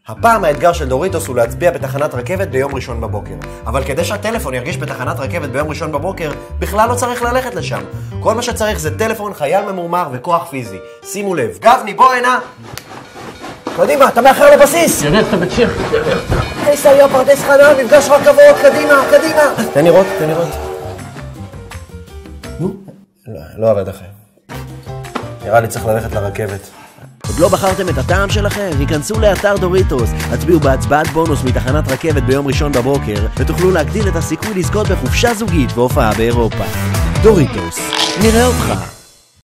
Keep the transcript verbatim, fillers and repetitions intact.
הפעם האתגר של דוריטוס הוא להצביע בתחנת רכבת ביום ראשון בבוקר. אבל כדי שהטלפון ירגיש בתחנת רכבת ביום ראשון בבוקר, בכלל לא צריך ללכת לשם. כל מה שצריך זה טלפון, חייל ממורמר וכוח פיזי. שימו לב, גבני, בוא הנה! קדימה, אתה מאחר לבסיס! ירד, אתה בקשיר. קיסריה, פרדס חנה, מפגש רכבות, קדימה, קדימה! תן לראות, תן לראות. נו? לא, לא עבד אחר. נראה לי צריך ללכת לרכבת. עוד לא בחרתם את הטעם שלכם? היכנסו לאתר דוריטוס, הצביעו בהצבעת בונוס מתחנת רכבת ביום ראשון בבוקר ותוכלו להגדיל את הסיכוי לזכות בחופשה זוגית והופעה באירופה. דוריטוס, נראה אותך.